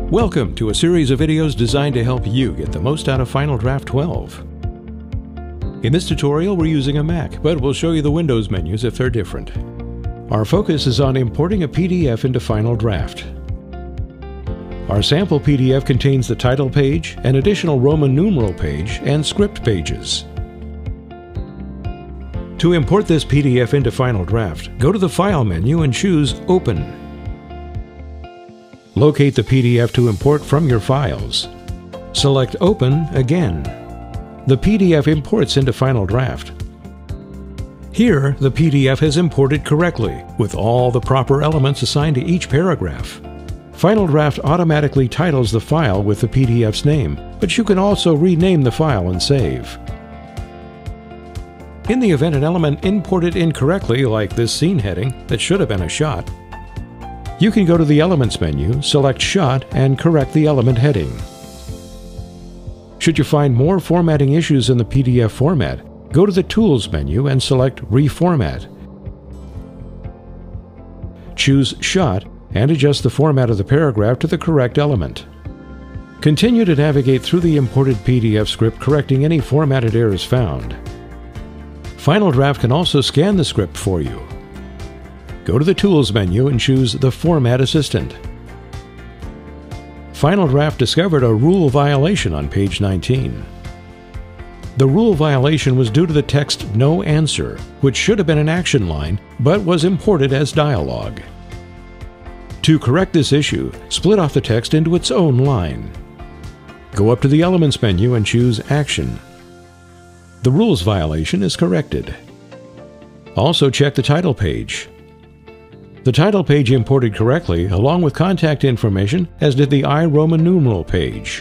Welcome to a series of videos designed to help you get the most out of Final Draft 12. In this tutorial, we're using a Mac, but we'll show you the Windows menus if they're different. Our focus is on importing a PDF into Final Draft. Our sample PDF contains the title page, an additional Roman numeral page, and script pages. To import this PDF into Final Draft, go to the File menu and choose Open. Locate the PDF to import from your files. Select Open again. The PDF imports into Final Draft. Here, the PDF has imported correctly, with all the proper elements assigned to each paragraph. Final Draft automatically titles the file with the PDF's name, but you can also rename the file and save. In the event an element imported incorrectly, like this scene heading that should have been a shot, you can go to the Elements menu, select Shot, and correct the element heading. Should you find more formatting issues in the PDF format, go to the Tools menu and select Reformat. Choose Shot and adjust the format of the paragraph to the correct element. Continue to navigate through the imported PDF script, correcting any formatted errors found. Final Draft can also scan the script for you. Go to the Tools menu and choose the Format Assistant. Final Draft discovered a rule violation on page 19. The rule violation was due to the text "No answer," which should have been an action line, but was imported as dialogue. To correct this issue, split off the text into its own line. Go up to the Elements menu and choose Action. The rules violation is corrected. Also check the title page. The title page imported correctly, along with contact information, as did the I Roman numeral page.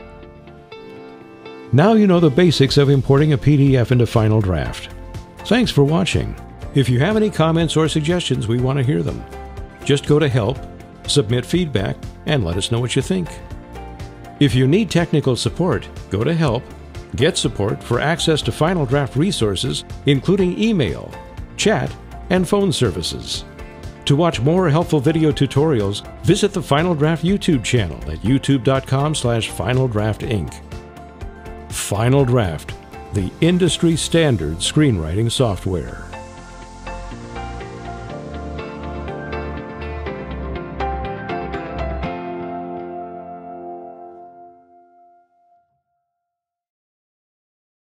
Now you know the basics of importing a PDF into Final Draft. Thanks for watching. If you have any comments or suggestions, we want to hear them. Just go to Help, submit feedback, and let us know what you think. If you need technical support, go to Help, get support for access to Final Draft resources, including email, chat, and phone services. To watch more helpful video tutorials, visit the Final Draft YouTube channel at youtube.com/FinalDraftInc. Final Draft, the industry standard screenwriting software.